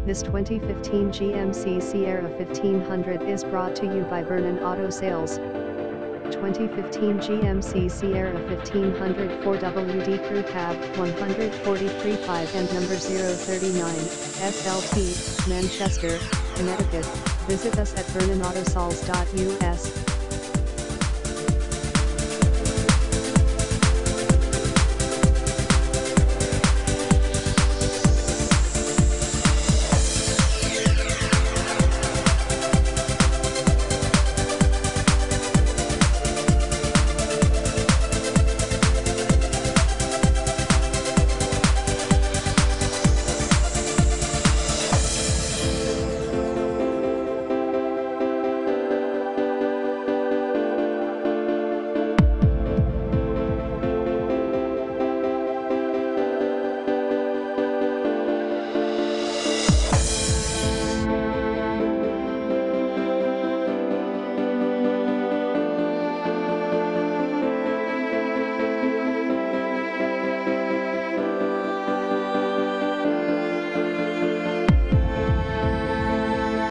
This 2015 GMC Sierra 1500 is brought to you by Vernon Auto Sales. 2015 GMC Sierra 1500 4WD Crew Cab 143.5 and number 039, SLT, Manchester, Connecticut. Visit us at vernonautosales.us.